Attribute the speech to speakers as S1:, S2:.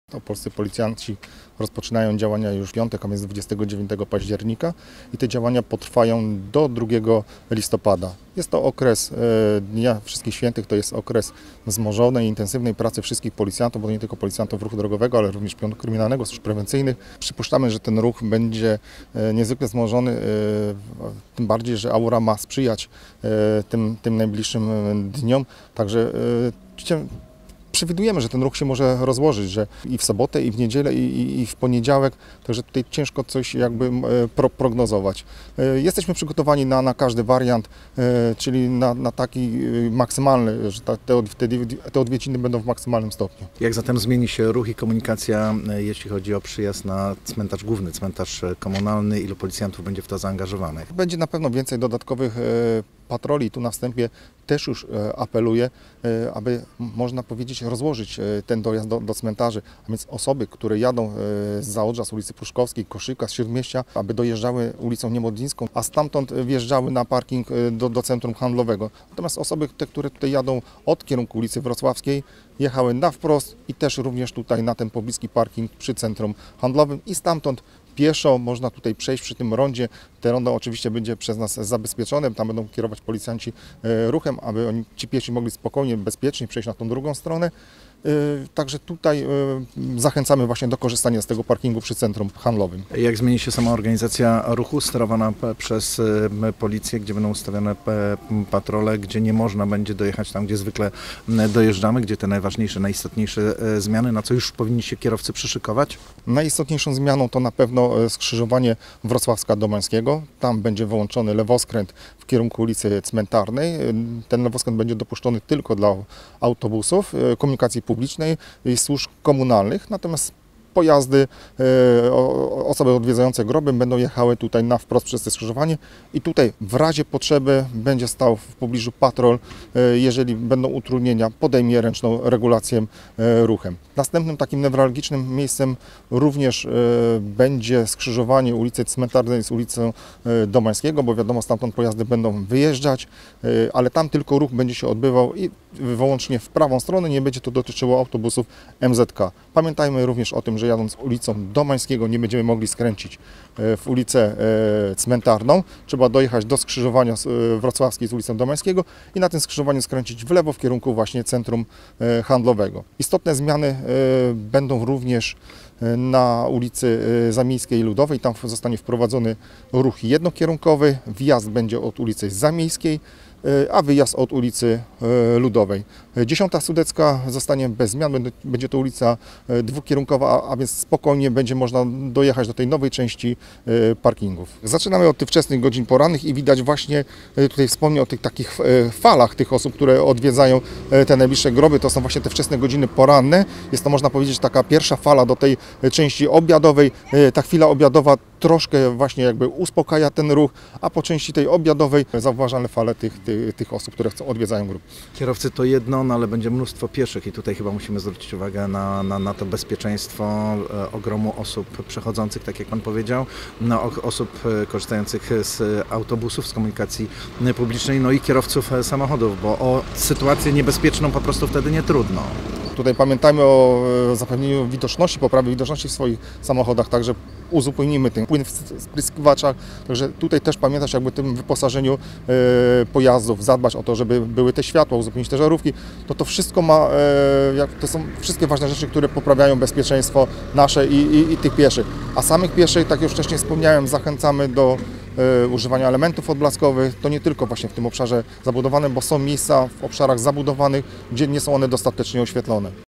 S1: To polscy policjanci rozpoczynają działania już w piątek, a więc 29 października i te działania potrwają do 2 listopada. Jest to okres Dnia Wszystkich Świętych, to jest okres wzmożonej, intensywnej pracy wszystkich policjantów, bo nie tylko policjantów ruchu drogowego, ale również pionu kryminalnego, służb prewencyjnych. Przypuszczamy, że ten ruch będzie niezwykle wzmożony, tym bardziej, że aura ma sprzyjać tym najbliższym dniom. Także przewidujemy, że ten ruch się może rozłożyć, że i w sobotę, i w niedzielę, i w poniedziałek, także tutaj ciężko coś jakby prognozować. Jesteśmy przygotowani na każdy wariant, czyli na taki maksymalny, że te odwiedziny będą w maksymalnym stopniu.
S2: Jak zatem zmieni się ruch i komunikacja, jeśli chodzi o przyjazd na cmentarz główny, cmentarz komunalny? Ilu policjantów będzie w to zaangażowanych?
S1: Będzie na pewno więcej dodatkowych patroli. Tu na wstępie też już apeluję, aby, można powiedzieć, rozłożyć ten dojazd do cmentarzy, a więc osoby, które jadą z Zaodrza, z ulicy Pruszkowskiej, Koszyka, z Śródmieścia, aby dojeżdżały ulicą Niemodlińską, a stamtąd wjeżdżały na parking do centrum handlowego. Natomiast osoby, które tutaj jadą od kierunku ulicy Wrocławskiej, jechały na wprost i też również tutaj na ten pobliski parking przy centrum handlowym i stamtąd pieszo można tutaj przejść przy tym rondzie. Te rondo oczywiście będzie przez nas zabezpieczone, tam będą kierować policjanci ruchem, aby ci piesi mogli spokojnie, bezpiecznie przejść na tą drugą stronę. Także tutaj zachęcamy właśnie do korzystania z tego parkingu przy centrum handlowym.
S2: Jak zmieni się sama organizacja ruchu sterowana przez policję, gdzie będą ustawione patrole, gdzie nie można będzie dojechać tam, gdzie zwykle dojeżdżamy, gdzie te najważniejsze, najistotniejsze zmiany, na co już powinni się kierowcy przyszykować?
S1: Najistotniejszą zmianą to na pewno skrzyżowanie Wrocławska-Domańskiego. Tam będzie wyłączony lewoskręt w kierunku ulicy Cmentarnej. Ten lewoskręt będzie dopuszczony tylko dla autobusów, komunikacji publicznej i służb komunalnych, natomiast pojazdy, osoby odwiedzające groby będą jechały tutaj na wprost przez to skrzyżowanie i tutaj w razie potrzeby będzie stał w pobliżu patrol, jeżeli będą utrudnienia, podejmie ręczną regulację ruchem. Następnym takim newralgicznym miejscem również będzie skrzyżowanie ulicy Cmentarnej z ulicą Domańskiego, bo wiadomo, stamtąd pojazdy będą wyjeżdżać, ale tam tylko ruch będzie się odbywał i wyłącznie w prawą stronę, nie będzie to dotyczyło autobusów MZK. Pamiętajmy również o tym, że jadąc ulicą Domańskiego nie będziemy mogli skręcić w ulicę Cmentarną. Trzeba dojechać do skrzyżowania Wrocławskiej z ulicą Domańskiego i na tym skrzyżowaniu skręcić w lewo w kierunku właśnie centrum handlowego. Istotne zmiany będą również na ulicy Zamiejskiej i Ludowej. Tam zostanie wprowadzony ruch jednokierunkowy. Wjazd będzie od ulicy Zamiejskiej, a wyjazd od ulicy Ludowej. 10. Sudecka zostanie bez zmian, będzie to ulica dwukierunkowa, a więc spokojnie będzie można dojechać do tej nowej części parkingów. Zaczynamy od tych wczesnych godzin porannych i widać właśnie, tutaj wspomnę o tych takich falach tych osób, które odwiedzają te najbliższe groby. To są właśnie te wczesne godziny poranne. Jest to, można powiedzieć, taka pierwsza fala do tej części obiadowej. Ta chwila obiadowa troszkę właśnie jakby uspokaja ten ruch, a po części tej obiadowej zauważalne fale tych osób, które odwiedzają grup.
S2: Kierowcy to jedno, no ale będzie mnóstwo pieszych i tutaj chyba musimy zwrócić uwagę na to bezpieczeństwo ogromu osób przechodzących, tak jak Pan powiedział, osób korzystających z autobusów, z komunikacji publicznej, no i kierowców samochodów, bo o sytuację niebezpieczną po prostu wtedy nie trudno.
S1: Tutaj pamiętajmy o zapewnieniu widoczności, poprawie widoczności w swoich samochodach, także uzupełnimy ten płyn w spryskiwaczach, także tutaj też pamiętać jakby tym wyposażeniu pojazdów, zadbać o to, żeby były te światła, uzupełnić te żarówki, to wszystko to są wszystkie ważne rzeczy, które poprawiają bezpieczeństwo nasze i tych pieszych. A samych pieszych, tak jak już wcześniej wspomniałem, zachęcamy do używania elementów odblaskowych, to nie tylko właśnie w tym obszarze zabudowanym, bo są miejsca w obszarach zabudowanych, gdzie nie są one dostatecznie oświetlone.